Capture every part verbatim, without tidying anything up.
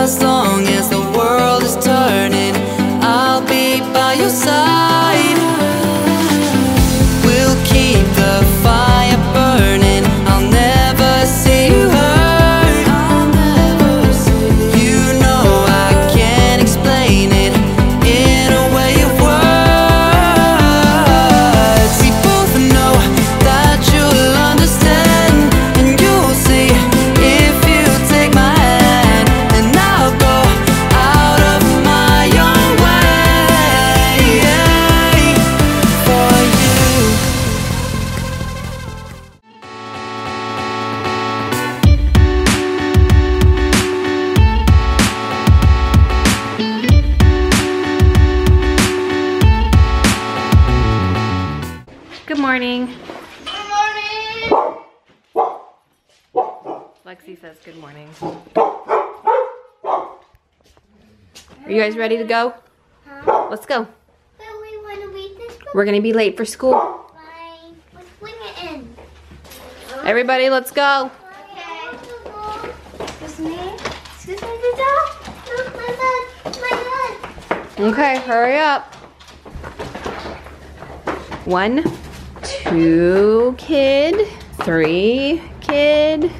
as long as the world is turning, I'll be by your side. We'll keep the fire burning, I'll never see you hurt. I'll never see you. You know I can't explain it in a way of words. We both know that you'll understand, and you'll see if you take my hand, and I'll go out of my own way for you. Good morning. Good morning. Lexi says good morning. Are you guys ready to go? Huh? Let's go. But we want to read this book. We're gonna be late for school. Fine. Let's bring it in. Everybody, let's go. Okay. Excuse me. Excuse me, the dog. Look, my bed. My bed. Okay, hurry up. One, two, kid. Three, kid.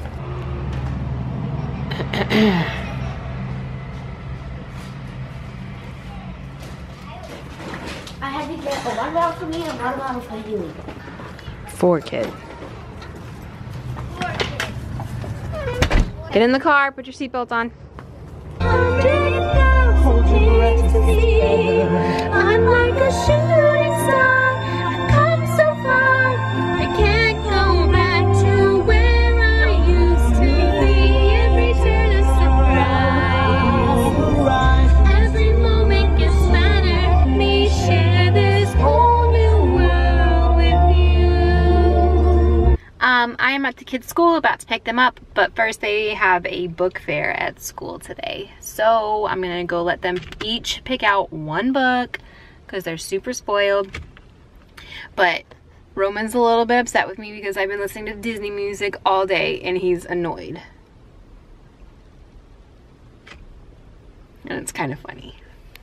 I had to get a water bottle for me and a water bottle for you. Four, kid. Get in the car, put your seatbelt on. I'm like a shooting star. I've come so far. I can't go back to where I used to be. Every turn a surprise. Every moment gets better. Me share this whole new world with you. Um, I am at the kids' school about to pick them up, but first they have a book fair at school today. So I'm gonna go let them each pick out one book because they're super spoiled. But Roman's a little bit upset with me because I've been listening to Disney music all day and he's annoyed. And it's kind of funny.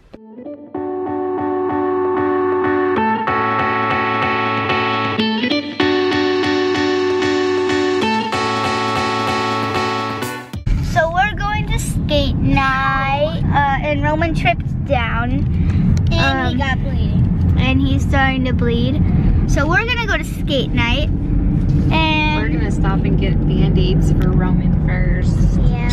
So we're going to skate night, uh, and Roman tripped down. And Um, he got bleeding. and he's starting to bleed. So we're gonna go to skate night, and We're gonna stop and get Band-Aids for Roman first. yeah.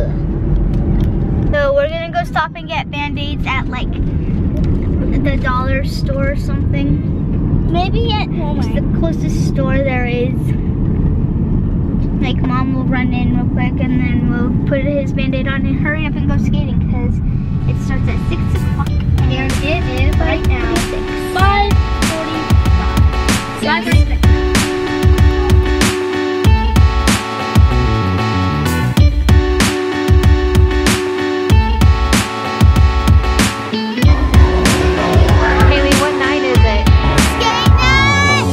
So we're gonna go stop and get Band-Aids at like the dollar store or something. Maybe at It's Walmart. the closest store there is. Like Mom will run in real quick, and then we'll put his Band-Aid on and hurry up and go skating because it starts at six o'clock. And it is right now five forty-five. five forty-six. Haley, what night is it? Skate night!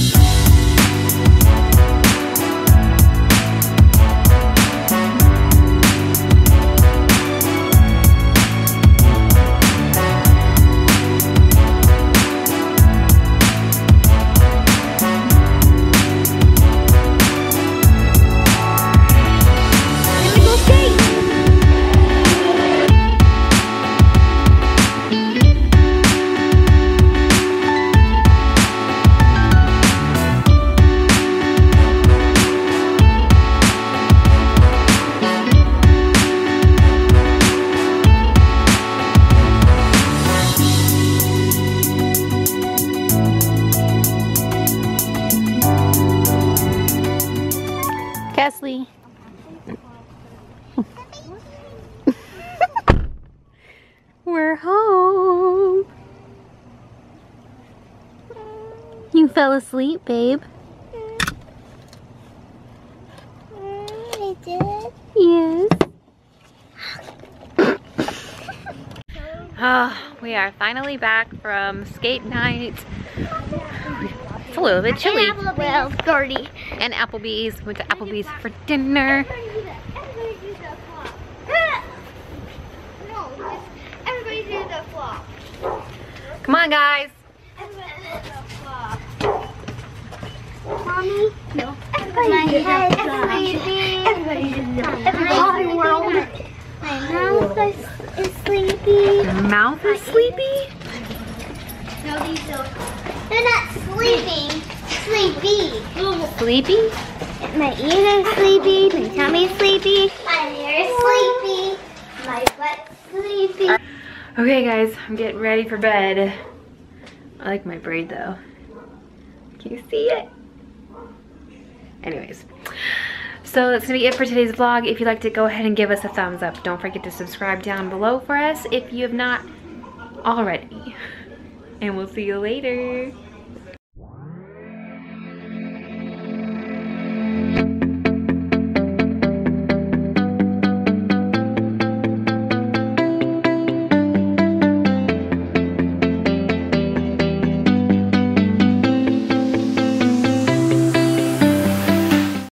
Kesley. We're home. You fell asleep, babe. I did. Yes. Ah, we are finally back from skate night. It's a little bit chilly. Well, dirty. And Applebee's. Went to Applebee's for dinner. Come on, guys. Mommy? No. Everybody has sleepy. Everybody world. My mouth is, is sleepy. Your mouth is sleepy? No, these don't. They're not sleeping. Sleepy. Sleepy? My ears are sleepy. My tummy's sleepy. My hair is sleepy. My butt's sleepy. Okay, guys, I'm getting ready for bed. I like my braid though. Can you see it? Anyways, so that's gonna be it for today's vlog. If you liked it, go ahead and give us a thumbs up. Don't forget to subscribe down below for us if you have not already. And we'll see you later.